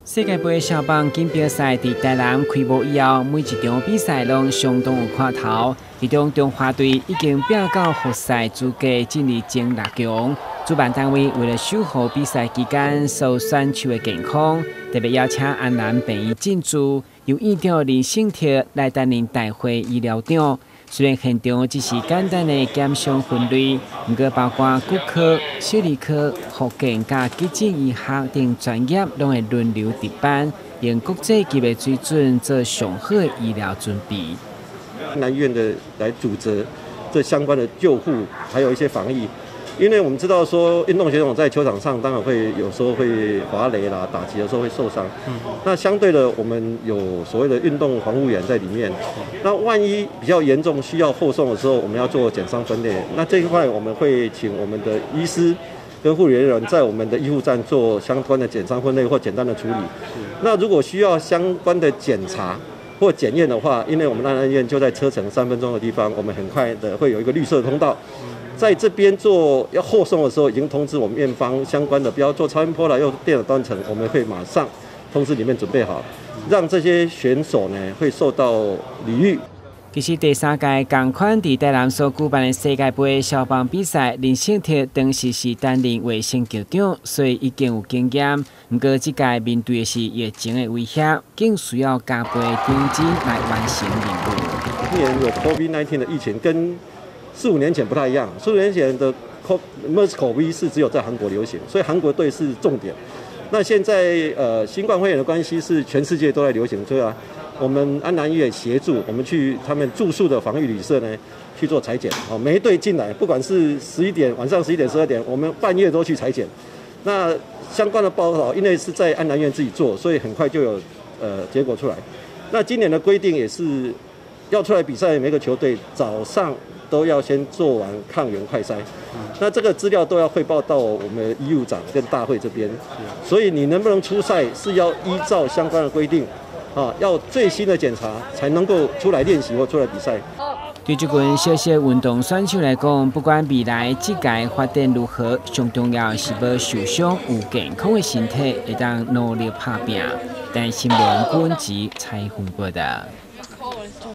世界杯小棒锦标赛伫台南开幕以后，每一场比赛拢相当有看头。其中中华队已经拼到复赛资格进入前6强。主办单位为了守护比赛期间所有选手的健康，特别邀请安南病院进驻，由院长林胜铁来担任大会医疗长。虽然现场只是简单的检伤分类，不过包括骨科、小儿科、复健加急诊医学等专业拢会轮流值班，用国际级的水准做上好的医疗准备。 南医院的来主责这相关的救护，还有一些防疫。因为我们知道说，运动选手在球场上当然会有时候会滑垒啦、打击的时候会受伤。那相对的，我们有所谓的运动防护员在里面。那万一比较严重需要后送的时候，我们要做减伤分类。那这一块我们会请我们的医师跟护理人员在我们的医护站做相关的减伤分类或简单的处理。那如果需要相关的检查或检验的话，因为我们安南医院就在车程3分钟的地方，我们很快的会有一个绿色通道。在这边做要后送的时候，已经通知我们院方相关的，不要做超音波啦，又电脑断层，我们会马上通知里面准备好，让这些选手呢会受到礼遇。 其实第3届同款伫台南所举办的世界杯小棒比赛，林胜铁当时是担任卫生局长，所以已经有经验。不过这届面对的是疫情的威胁，更需要加倍定金来完成任务。 今年有 COVID-19 的疫情，跟4、5年前不太一样。4、5年前的 MERS-CoV 是只有在韩国流行，所以韩国队是重点。那现在新冠肺炎的关系是全世界都在流行，所以我们安南医院协助我们去他们住宿的防疫旅社呢去做采检。每一队进来，不管是晚上11点、12点，我们半夜都去采检。那相关的报告，因为是在安南医院自己做，所以很快就有结果出来。那今年的规定也是要出来比赛，每个球队早上都要先做完抗原快筛，那这个资料都要汇报到我们的医务长跟大会这边，所以你能不能出赛是要依照相关的规定，要最新的检查才能够出来练习或出来比赛。 对这群小小运动选手来讲，不管未来这届发展如何，最重要是要受伤有健康的身体，会当努力打拼。但新闻本集采访报道。